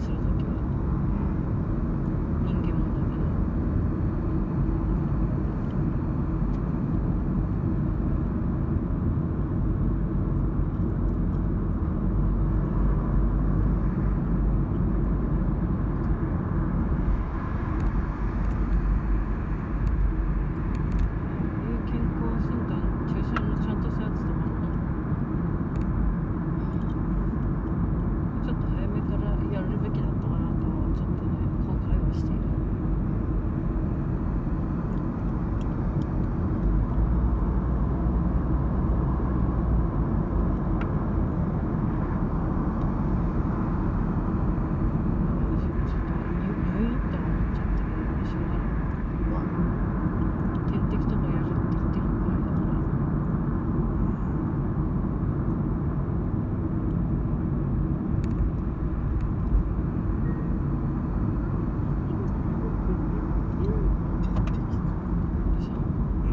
するときは人間もだけど、健康診断注射のちゃんとしたやつとかもちょっと早めからやるべきだったかなとちょっとね後悔はしている。ちょっと入院って思っちゃったけどしょうがない。点滴とかやるって言ってるくらいだから。でしょ。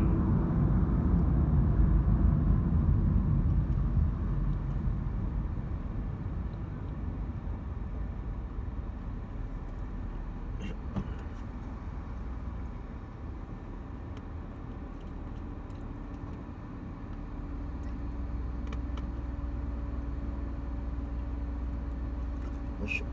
よいしょ。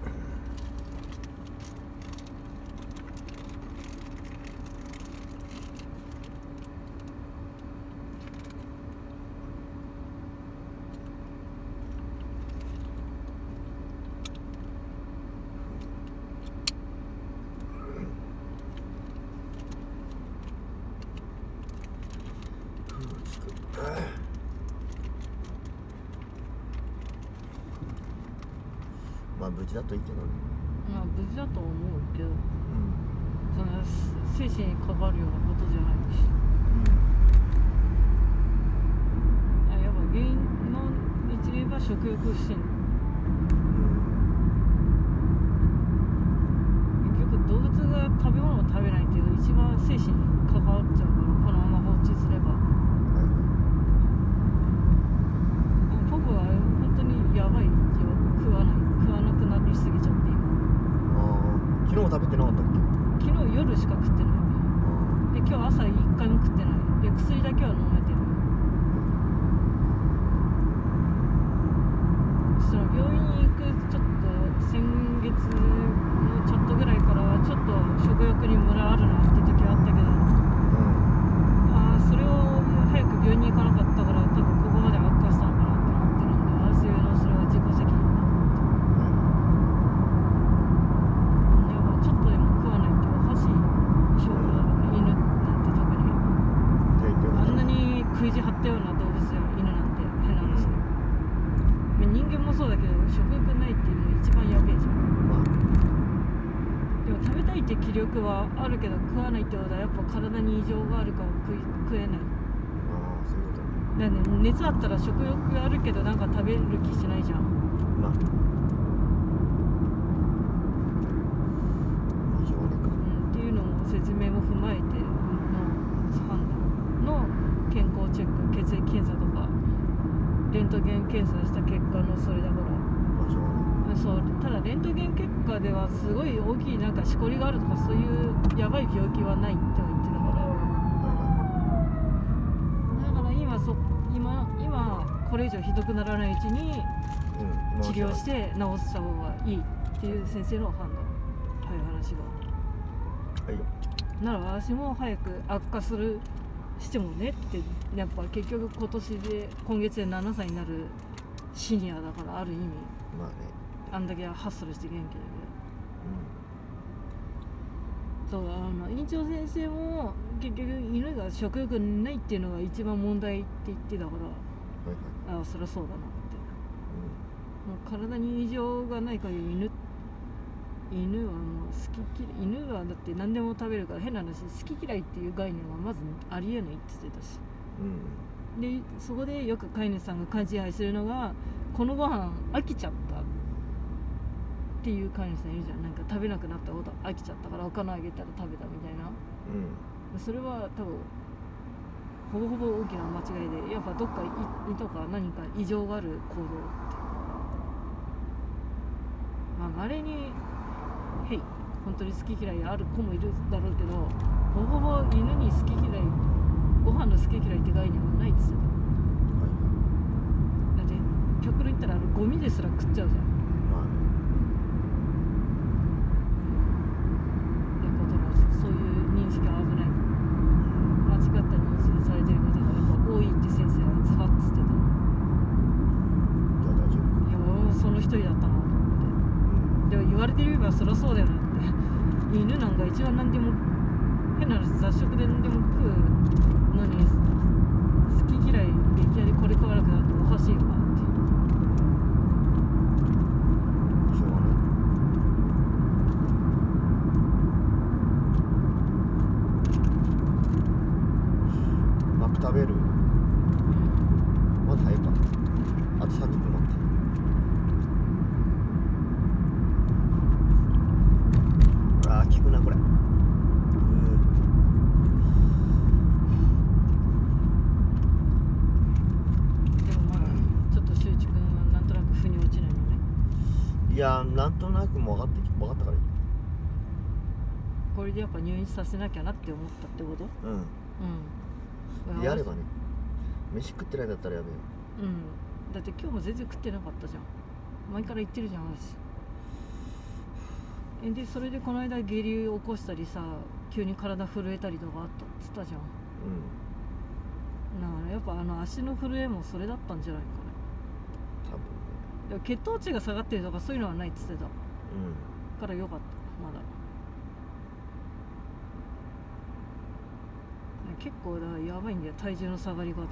まあ無事だといいけどね。 まあ無事だと思うけど、その生死に関わるようなことじゃないし、やっぱ原因の一例は食欲不振。結局動物が食べ物を食べないっていう一番生死に関わっちゃうから、このまま放置すれば。ポポは本当にやばいよ。食わなくなりすぎちゃって今。 昨日も食べてなかったっけ？ 昨日夜しか食ってない。で今日朝一回も食ってない。で薬だけは飲めてる。そしたら病院に行くちょっと先月のちょっとぐらいからはちょっと食欲にムラあるなって時はあったけど、それを早く病院に行かなかったから多分ここまで悪化したのかなって思ってるんで、私のそれは自己責任だ。でもちょっとでも食わないっておかしい証拠だから、犬なんて特にあんなに食い地張ったような動物じゃ犬なんて変な話。人間もそうだけど食欲ないっていうのが一番やべえじゃん。でも食べたいって気力はあるけど食わないってことはやっぱ体に異常があるから食えない。 そういうことね。 だからね、熱あったら食欲あるけどなんか食べる気しないじゃん。 しょうがないか。 っていうのも説明も踏まえての判断の健康チェック、血液検査とかレントゲン検査した結果のそれだから。 しょうがない。 そうただレントゲン結果ではすごい大きいなんかしこりがあるとかそういうやばい病気はないって言ってたから、だから今これ以上ひどくならないうちに治療して治した方がいいっていう先生の判断。はい、話が。 はいよ。 なら私も早く悪化してもねって、やっぱ結局今月で7歳になるシニアだから、ある意味まあね。 あんだけハッスルして元気だけど、そう院長先生も結局犬が食欲ないっていうのが一番問題って言ってたから、そりゃそうだなって、もう体に異常がない限り犬はもう好き嫌い、犬はだって何でも食べるから、変な話好き嫌いっていう概念はまずありえないって言ってたし、でそこでよく飼い主さんが勘違いするのが、このご飯飽きちゃったっていう飼い主さんいるじゃん。なんか食べなくなったこと飽きちゃったから他のあげたら食べたみたいな、それは多分ほぼほぼ大きな間違いで、やっぱどっか胃とか何か異常がある行動って、まああれにへい本当に好き嫌いある子もいるだろうけど、ほぼほぼ犬に好き嫌い、ご飯の好き嫌いって概念はないっつってた。だって極論言ったらゴミですら食っちゃうじゃん。そういう認識は危ない。間違った認識されてることがやっぱ多いって先生はズバッつってた。いや俺もその一人だったなと思って。でも言われてみればそりゃそうだよなって。犬なんか一番何でも変な話雑食で何でも食うのに好き嫌い激ありこれ食わなくなるとおかしいよなって。 食べる。まだ早いか。あと30分待って。ああ、効くなこれ。 でもまだちょっと周知君はなんとなく腑に落ちないのね。 いやなんとなくも分かったからいい。 これでやっぱ入院させなきゃなって思ったってこと？うん。 やればね、飯食ってないんだったらやべえよ。 だって今日も全然食ってなかったじゃん。前から言ってるじゃん私。でそれでこの間下痢を起こしたりさ、急に体震えたりとかあったっつったじゃん。だからやっぱ足の震えもそれだったんじゃないかね。 多分ね。でも血糖値が下がってるとかそういうのはないっつってた。からよかった。まだ結構だやばいんだよ、体重の下がり方は。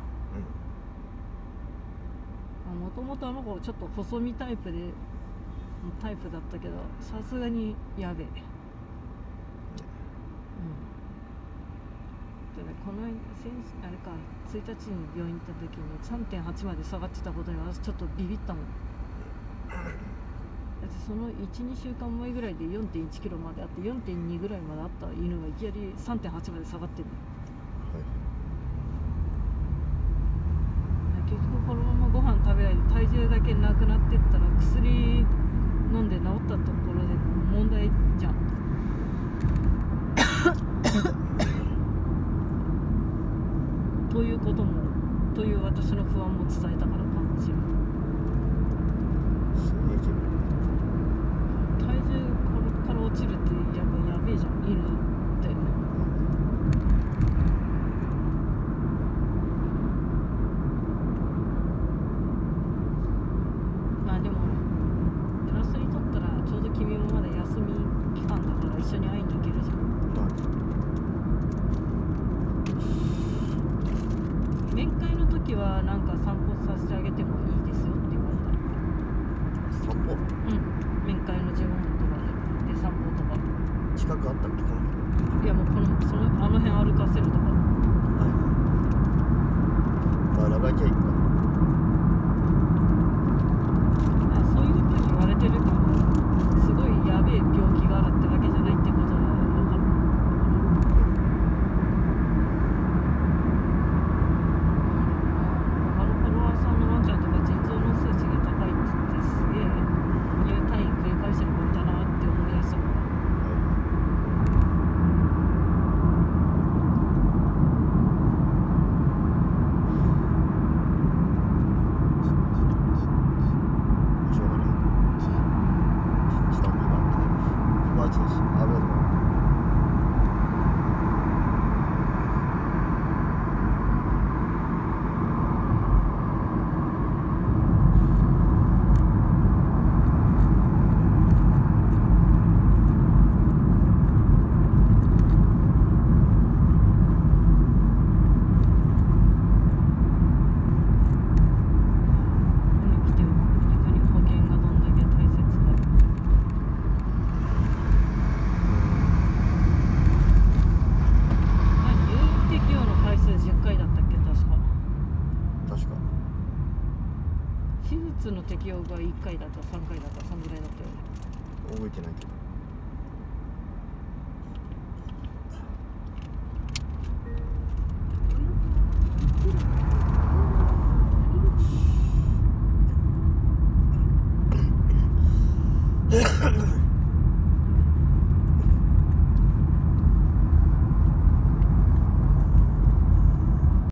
もともとあの子ちょっと細身タイプだったけど、さすがにやべえ。でね、このあれか1日に病院行った時に 3.8 まで下がってたことに私ちょっとビビったもん。だってその 1,2 週間前ぐらいで 4.1 キロまであって 4.2 ぐらいまであった犬がいきなり 3.8 まで下がってるの。結局このままご飯食べないで体重だけなくなってったら薬飲んで治ったところで問題じゃん。ということもという私の不安も伝えたからかもしれない。体重これから落ちるってやっぱやべえじゃん犬って。でもプラスにとったらちょうど君もまだ休み期間だから一緒に会いに行けるじゃん。面会の時はなんか散歩させてあげてもいいですよって言われた。 散歩？ 面会の15分とかで散歩とか。 近くあったっけこの辺？ いやもうあの辺歩かせるとか。 まあラバイキャ行くか。 言われてるけど、すごいやべえ病気があるってわけじゃないってことは分かる。他のフォロワーさんのワンちゃんとか腎臓の数値が高いって言ってすげえ入退院繰り返してる子いたなって思い出したもん。の適用が1回だった3回だった3ぐらいだったよね。 覚えてないけど。 うん